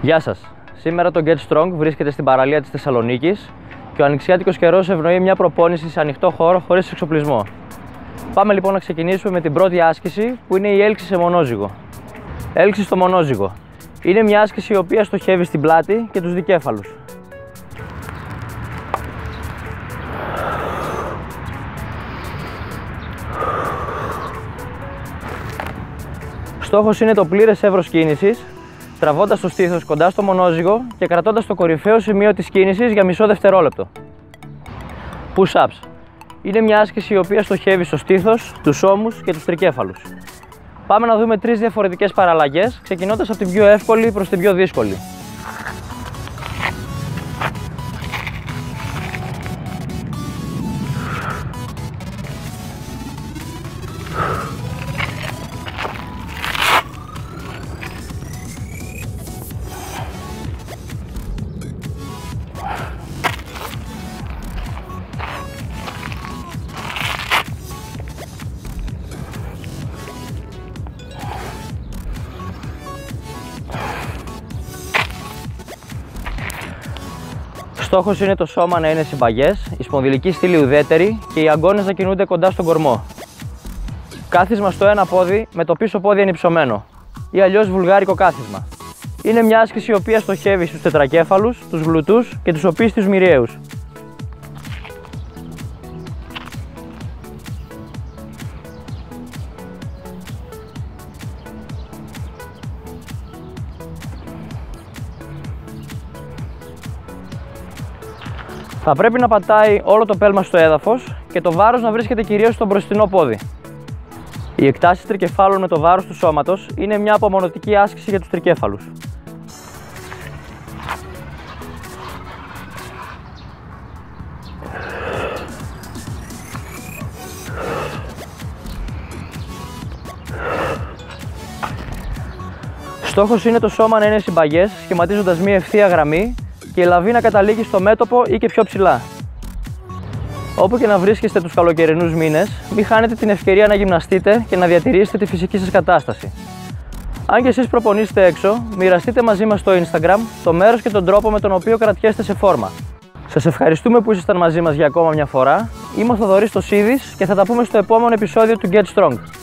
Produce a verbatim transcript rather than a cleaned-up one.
Γεια σας. Σήμερα το Get Strong βρίσκεται στην παραλία της Θεσσαλονίκης και ο ανοιξιάτικος καιρός ευνοεί μια προπόνηση σε ανοιχτό χώρο χωρίς εξοπλισμό. Πάμε λοιπόν να ξεκινήσουμε με την πρώτη άσκηση, που είναι η έλξη σε μονόζυγο. Έλξη στο μονόζυγο. Είναι μια άσκηση η οποία στοχεύει στην πλάτη και τους δικέφαλους. Στόχος είναι το πλήρες εύρος κίνησης, τραβώντας το στήθος κοντά στο μονόζυγο και κρατώντας το κορυφαίο σημείο της κίνησης για μισό δευτερόλεπτο. Push-ups. Είναι μια άσκηση η οποία στοχεύει στο στήθος, τους ώμους και τους τρικέφαλους. Πάμε να δούμε τρεις διαφορετικές παραλλαγές, ξεκινώντας από την πιο εύκολη προς την πιο δύσκολη. Στόχος είναι το σώμα να είναι συμπαγές, η σπονδυλική στήλη ουδέτερη και οι αγκώνες να κινούνται κοντά στον κορμό. Κάθισμα στο ένα πόδι με το πίσω πόδι ενυψωμένο ή αλλιώς βουλγάρικο κάθισμα. Είναι μια άσκηση η οποία στοχεύει στους τετρακέφαλους, τους γλουτούς και τους οπίστιους μυριαίους. Θα πρέπει να πατάει όλο το πέλμα στο έδαφος και το βάρος να βρίσκεται κυρίως στο μπροστινό πόδι. Οι εκτάσεις τρικεφάλων με το βάρος του σώματος είναι μια απομονωτική άσκηση για τους τρικέφαλους. Στόχος είναι το σώμα να είναι συμπαγές, σχηματίζοντας μια ευθεία γραμμή και η λαβή να καταλήγει στο μέτωπο ή και πιο ψηλά. Όπου και να βρίσκεστε τους καλοκαιρινούς μήνες, μην χάνετε την ευκαιρία να γυμναστείτε και να διατηρήσετε τη φυσική σας κατάσταση. Αν και εσείς προπονήσετε έξω, μοιραστείτε μαζί μας στο Instagram το μέρος και τον τρόπο με τον οποίο κρατιέστε σε φόρμα. Σας ευχαριστούμε που ήσασταν μαζί μας για ακόμα μια φορά. Είμαι ο Θοδωρής Τοσίδης και θα τα πούμε στο επόμενο επεισόδιο του Get Strong.